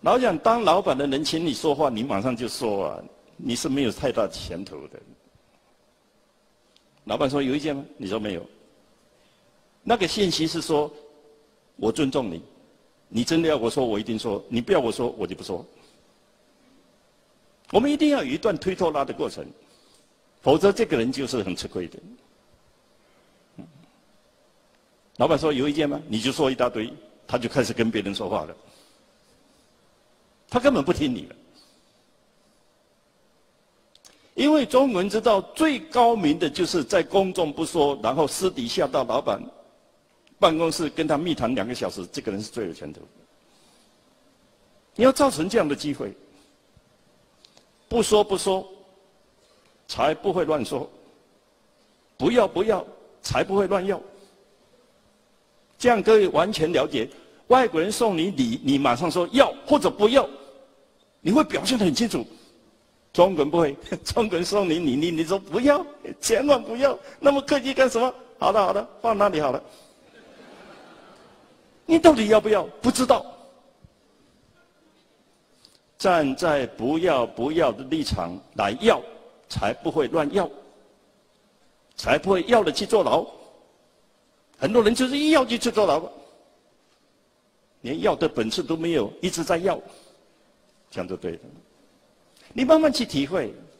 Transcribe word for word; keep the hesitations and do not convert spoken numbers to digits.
老讲当老板的人请你说话，你马上就说啊，你是没有太大前途的。老板说有意见吗？你说没有。那个信息是说，我尊重你，你真的要我说，我一定说；你不要我说，我就不说。我们一定要有一段推拖拉的过程，否则这个人就是很吃亏的。老板说有意见吗？你就说一大堆，他就开始跟别人说话了。他根本不听你的，因为中国人知道最高明的就是在公众不说，然后私底下到老板办公室跟他密谈两个小时，这个人是最有前途。你要造成这样的机会，不说不说，才不会乱说；不要不要，才不会乱要。这样各位完全了解，外国人送你礼，你马上说要或者不要，你会表现得很清楚。中国人不会，中国人送你礼，你你说不要，千万不要，那么客气干什么？好的好的，放那里好了。你到底要不要？不知道。站在不要不要的立场来要，才不会乱要，才不会要了去坐牢。很多人就是一要就去坐牢了，连要的本事都没有，一直在要，这样就对了。你慢慢去体会，